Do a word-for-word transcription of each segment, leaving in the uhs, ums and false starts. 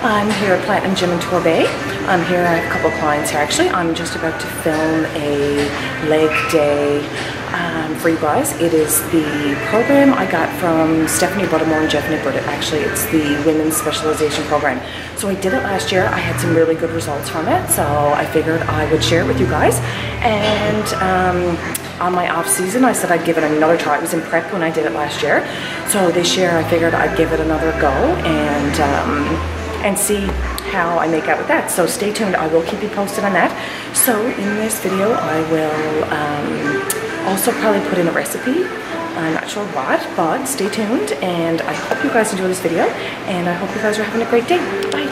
I'm here at Platinum Gym in Torbay. I'm here, I have a couple of clients here actually. I'm just about to film a leg day um, for you guys. It is the program I got from Stephanie Buttermore and Stephanie Buttermore. Actually, it's the Women's Specialization program. So I did it last year. I had some really good results from it. So I figured I would share it with you guys. And um, on my off season, I said I'd give it another try. It was in prep when I did it last year. So this year I figured I'd give it another go and um, and see how I make out with that. So stay tuned, I will keep you posted on that. So in this video, I will um, also probably put in a recipe. I'm not sure what, but stay tuned, and I hope you guys enjoy this video, and I hope you guys are having a great day. Bye.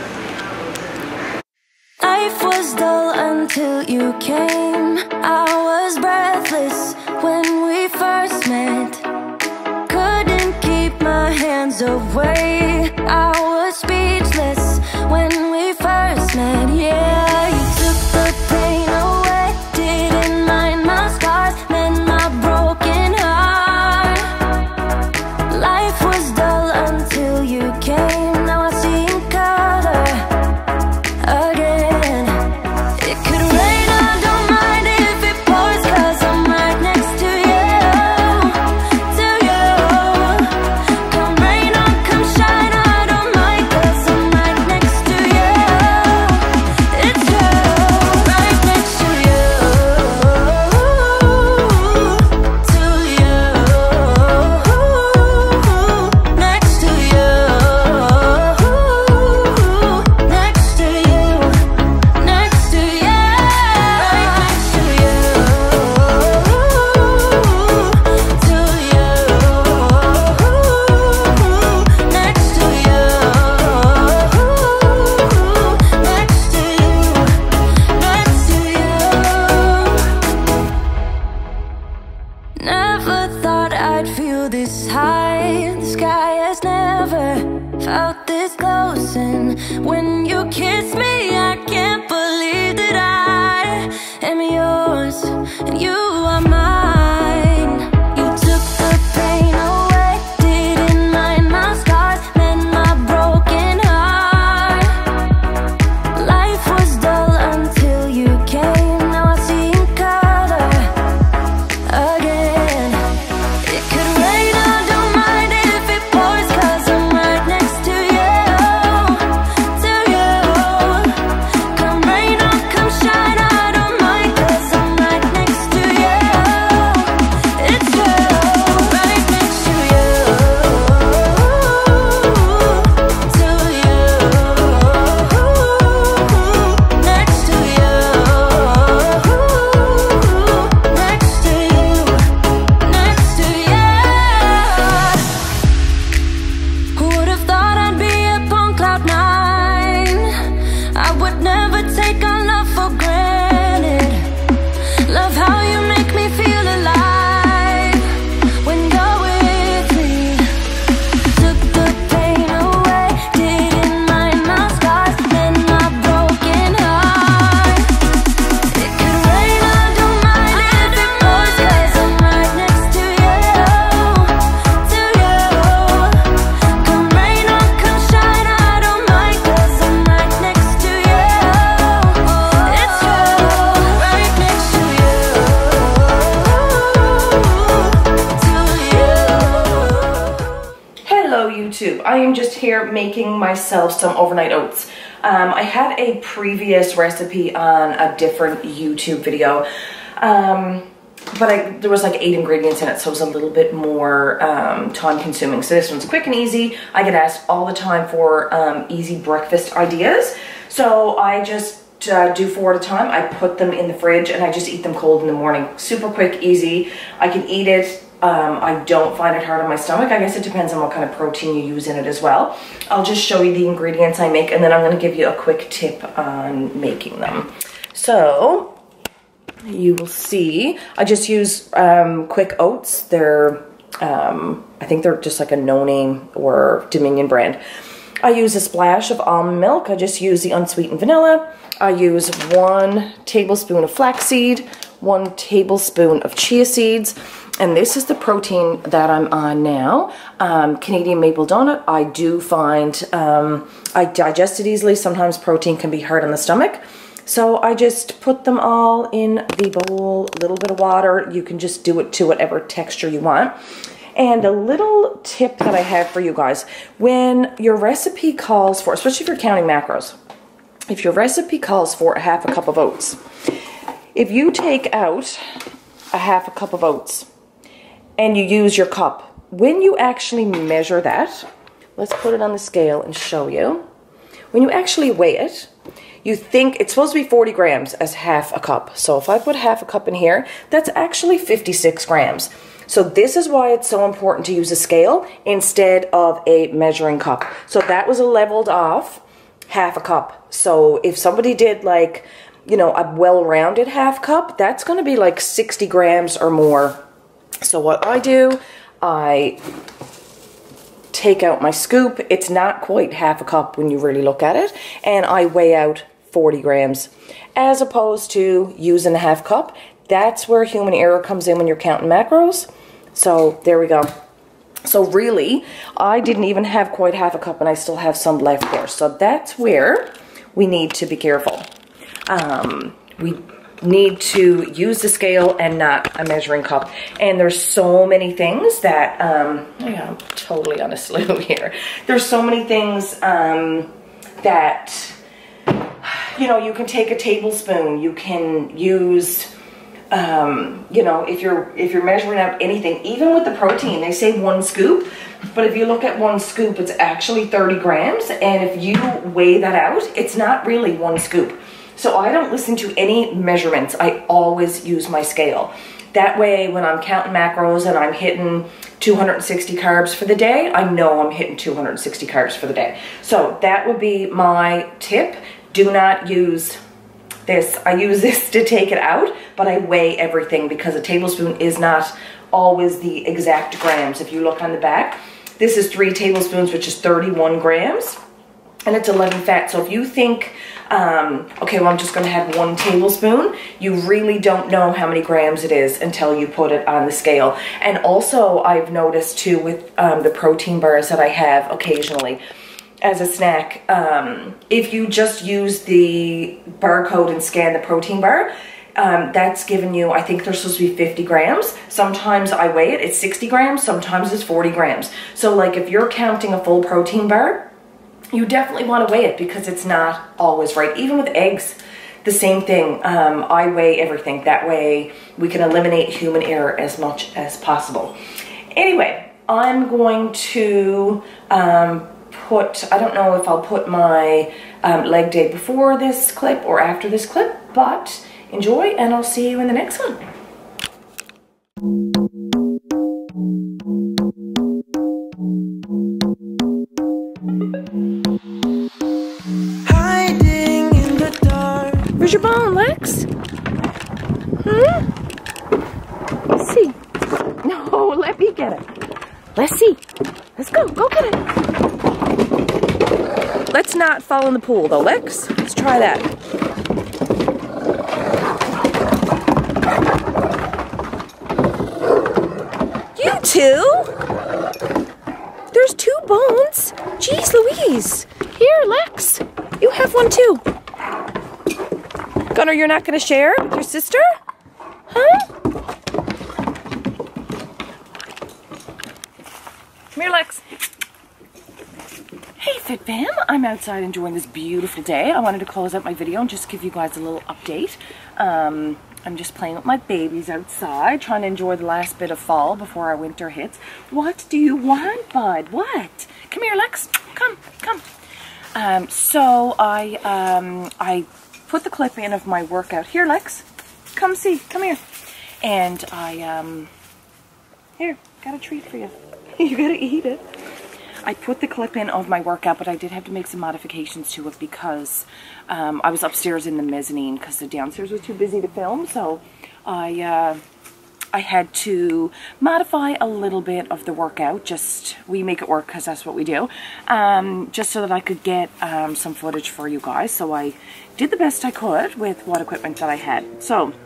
Life was dull until you came. I was breathless when we first met. Couldn't keep my hands away. I was speechless when we first met. Yeah, you took the pain away. Didn't mind my scars, then my broken heart. Life was dull until you came. Now I see in color again. It could rain, I don't mind if it pours, 'cause I'm right next to you, to you. Come rain or come shine, I don't mind, 'cause I'm right next to you. It's you, right next to you, to you, next to you, next to you, next to you, right next to you, to you, next to you, next to you, next to you. Never thought I'd feel this high. The sky has never felt this close, and when you kiss me, I can't believe that I am yours and you are mine. You took the pain away, didn't mind my scars, then my broken heart. Life was dull until you came. Now I see in color again. It could rain, I don't mind if it pours, 'cause I'm right next to you, to you. Come rain or come shine, I don't mind, 'cause I'm right next to you. It's you, right next to you, to you, next to you, next to you, next to you. Who would have thought I'd be up on cloud nine? I would never take our love for granted. Love how you make me feel alive when you're with me. Took the pain away, didn't mind my scars, then my broken heart. It could rain, I don't mind if it pours, 'cause I'm right next to you, to you. Come rain or come shine, I don't mind, 'cause I'm right next to you. It's you, right next to you, to you. Hello YouTube, I am just here making myself some overnight oats. Um, I had a previous recipe on a different YouTube video, um, but I, there was like eight ingredients in it, so it was a little bit more um, time consuming. So this one's quick and easy. I get asked all the time for um, easy breakfast ideas, so I just uh, do four at a time. I put them in the fridge and I just eat them cold in the morning. Super quick, easy. I can eat it. Um, I don't find it hard on my stomach. I guess it depends on what kind of protein you use in it as well. I'll just show you the ingredients I make, and then I'm going to give you a quick tip on making them. So you will see, I just use um, quick oats. They're, um, I think they're just like a no name or Dominion brand. I use a splash of almond milk. I just use the unsweetened vanilla. I use one tablespoon of flaxseed, one tablespoon of chia seeds. And this is the protein that I'm on now. Um, Canadian maple donut. I do find um, I digest it easily. Sometimes protein can be hard on the stomach. So I just put them all in the bowl, a little bit of water. You can just do it to whatever texture you want. And a little tip that I have for you guys, when your recipe calls for, especially if you're counting macros, if your recipe calls for a half a cup of oats, if you take out a half a cup of oats and you use your cup, when you actually measure that, let's put it on the scale and show you. When you actually weigh it, you think it's supposed to be forty grams as half a cup. So if I put half a cup in here, that's actually fifty-six grams. So this is why it's so important to use a scale instead of a measuring cup. So that was a leveled off half a cup. So if somebody did like, you know, a well-rounded half cup, that's going to be like sixty grams or more. So what I do, I take out my scoop. It's not quite half a cup when you really look at it. And I weigh out forty grams as opposed to using a half cup. That's where human error comes in when you're counting macros. So there we go. So really, I didn't even have quite half a cup and I still have some left there. So that's where we need to be careful. Um, we need to use the scale and not a measuring cup. And there's so many things that, um, yeah, I'm totally on a slew here. There's so many things um, that, you know, you can take a tablespoon, you can use, um, you know, if you're, if you're measuring out anything, even with the protein, they say one scoop, but if you look at one scoop, it's actually thirty grams. And if you weigh that out, it's not really one scoop. So I don't listen to any measurements. I always use my scale. That way, when I'm counting macros and I'm hitting two hundred sixty carbs for the day, I know I'm hitting two hundred sixty carbs for the day. So that would be my tip. Do not use this. I use this to take it out, but I weigh everything because a tablespoon is not always the exact grams. If you look on the back, this is three tablespoons, which is thirty-one grams, and it's eleven fat. So if you think, um, okay, well, I'm just going to have one tablespoon, you really don't know how many grams it is until you put it on the scale. And also, I've noticed too with um, the protein bars that I have occasionally as a snack, um, if you just use the barcode and scan the protein bar, um, that's given you, I think they're supposed to be fifty grams. Sometimes I weigh it, it's sixty grams, sometimes it's forty grams. So like if you're counting a full protein bar, you definitely want to weigh it because it's not always right. Even with eggs, the same thing. Um, I weigh everything. That way we can eliminate human error as much as possible. Anyway, I'm going to um, put, I don't know if I'll put my um, leg day before this clip or after this clip, but enjoy and I'll see you in the next one. Where's your bone, Lex? Hmm? Let's see. No, let me get it. Let's see. Let's go. Go get it. Let's not fall in the pool, though, Lex. Let's try that. You two? There's two bones. Jeez Louise. Here, Lex. You have one, too. Gunnar, you're not going to share with your sister? Huh? Come here, Lex. Hey, Fit Fam. I'm outside enjoying this beautiful day. I wanted to close out my video and just give you guys a little update. Um, I'm just playing with my babies outside, trying to enjoy the last bit of fall before our winter hits. What do you want, bud? What? Come here, Lex. Come, come. Um, so I, um, I... put the clip in of my workout. Here, Lex, come see, come here. And I, um, here, got a treat for you. You gotta eat it. I put the clip in of my workout, but I did have to make some modifications to it because um, I was upstairs in the mezzanine because the downstairs was too busy to film. So I, uh, I had to modify a little bit of the workout. Just, we make it work because that's what we do. Um, just so that I could get um, some footage for you guys. So I did the best I could with what equipment that I had. So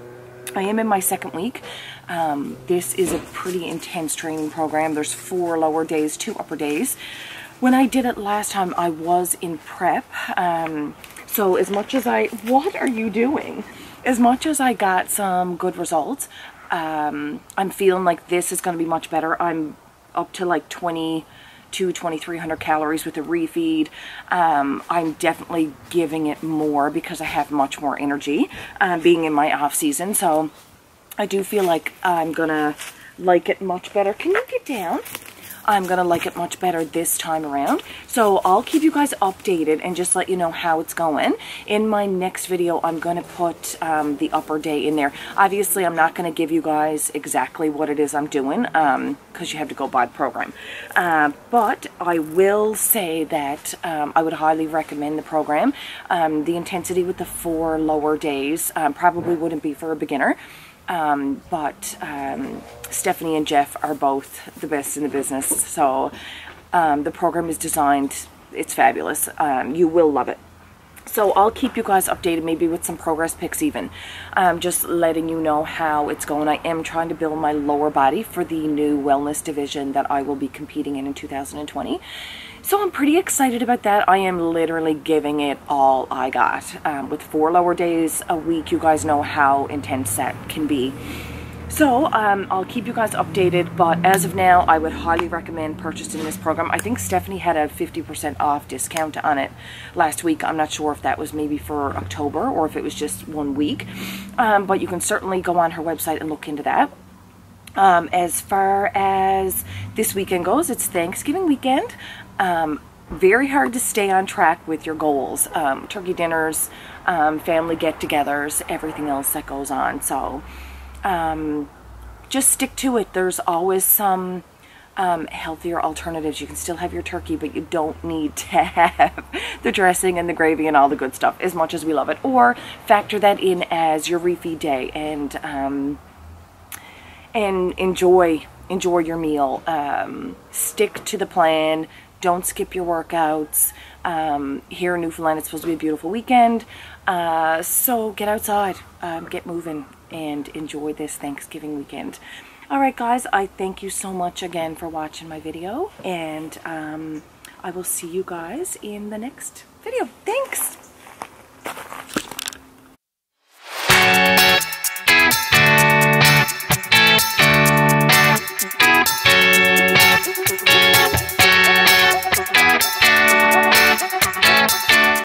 I am in my second week. Um, this is a pretty intense training program. There's four lower days, two upper days. When I did it last time, I was in prep. Um, so as much as I, what are you doing? As much as I got some good results, um, I'm feeling like this is going to be much better. I'm up to like twenty-two, twenty-three hundred calories with a refeed. Um, I'm definitely giving it more because I have much more energy uh, being in my off season. So I do feel like I'm gonna like it much better. Can you get down? I'm gonna like it much better this time around. So I'll keep you guys updated and just let you know how it's going. In my next video, I'm gonna put um, the upper day in there. Obviously, I'm not gonna give you guys exactly what it is I'm doing um, because you have to go by the program. Uh, but I will say that um, I would highly recommend the program. Um, the intensity with the four lower days um, probably wouldn't be for a beginner. Um, but um, Stephanie and Jeff are both the best in the business, so um, the program is designed, it's fabulous. Um, you will love it. So I'll keep you guys updated, maybe with some progress pics even, um, just letting you know how it's going. I am trying to build my lower body for the new wellness division that I will be competing in in two thousand twenty. So I'm pretty excited about that. I am literally giving it all I got. Um, with four lower days a week, you guys know how intense that can be. So um, I'll keep you guys updated, but as of now, I would highly recommend purchasing this program. I think Stephanie had a fifty percent off discount on it last week. I'm not sure if that was maybe for October or if it was just one week, um, but you can certainly go on her website and look into that. Um, as far as this weekend goes, it's Thanksgiving weekend. Um, very hard to stay on track with your goals. Um, turkey dinners, um, family get-togethers, everything else that goes on. So um, just stick to it. There's always some um, healthier alternatives. You can still have your turkey, but you don't need to have the dressing and the gravy and all the good stuff as much as we love it. Or factor that in as your refeed day and um, and enjoy enjoy your meal. Um, stick to the plan. Don't skip your workouts. Um, here in Newfoundland, it's supposed to be a beautiful weekend. Uh, so get outside, um, get moving, and enjoy this Thanksgiving weekend. All right, guys, I thank you so much again for watching my video, and um, I will see you guys in the next video. Thanks.